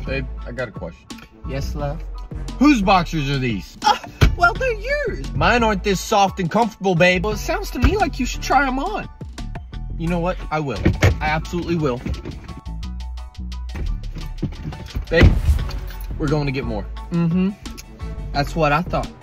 Babe, I got a question. Yes, love? Whose boxers are these? Well, they're yours. Mine aren't this soft and comfortable, babe. Well, it sounds to me like you should try them on. You know what? I will. I absolutely will. Babe, we're going to get more. Mm-hmm. That's what I thought.